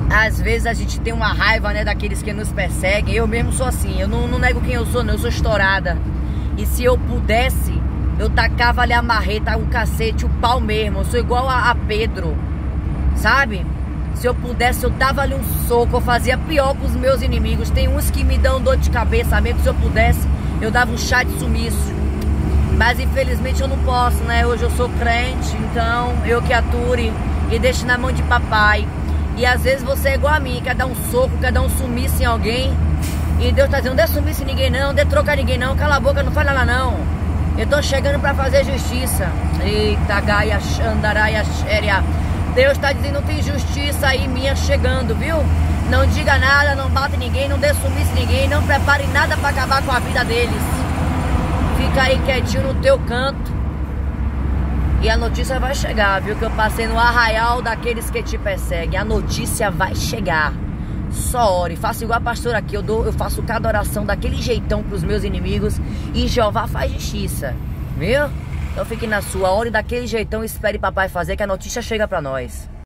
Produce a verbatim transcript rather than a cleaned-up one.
Às vezes a gente tem uma raiva, né, daqueles que nos perseguem. Eu mesmo sou assim, eu não, não nego quem eu sou, não, eu sou estourada. E se eu pudesse, eu tacava ali a marreta, o cacete, o pau mesmo. Eu sou igual a, a Pedro, sabe? Se eu pudesse, eu dava ali um soco, eu fazia pior com os meus inimigos. Tem uns que me dão dor de cabeça mesmo, se eu pudesse, eu dava um chá de sumiço. Mas infelizmente eu não posso, né? Hoje eu sou crente, então eu que ature e deixe na mão de papai. E às vezes você é igual a mim, quer dar um soco, quer dar um sumiço em alguém. E Deus tá dizendo, não dê sumiço em ninguém não, não dê troca em ninguém não, cala a boca, não fala lá não. Eu tô chegando pra fazer justiça. Eita, gaia, xandaraia, xéria. Deus tá dizendo, não tem justiça aí minha chegando, viu? Não diga nada, não bata em ninguém, não dê sumiço em ninguém, não prepare nada pra acabar com a vida deles. Fica aí quietinho no teu canto. E a notícia vai chegar, viu? Que eu passei no arraial daqueles que te perseguem. A notícia vai chegar. Só ore, faça igual a pastora aqui. Eu, dou, eu faço cada oração daquele jeitão pros meus inimigos. E Jeová faz justiça, viu? Então fique na sua, ore daquele jeitão e espere papai fazer, que a notícia chega pra nós.